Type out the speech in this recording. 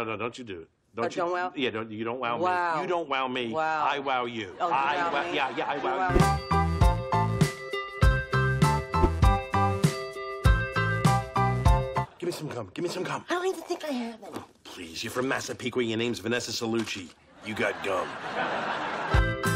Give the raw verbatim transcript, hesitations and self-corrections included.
no, no, don't you do it. Don't uh, you? Don't wow? Yeah, don't, you don't wow, wow me. You don't wow me. Wow. I wow you. Oh, you I wow wow, me? yeah, yeah, I You wow, wow you. me? Give me some gum. Give me some gum. I don't even think I have any. Oh, please, you're from Massapequa. Your name's Vanessa Salucci. You got gum.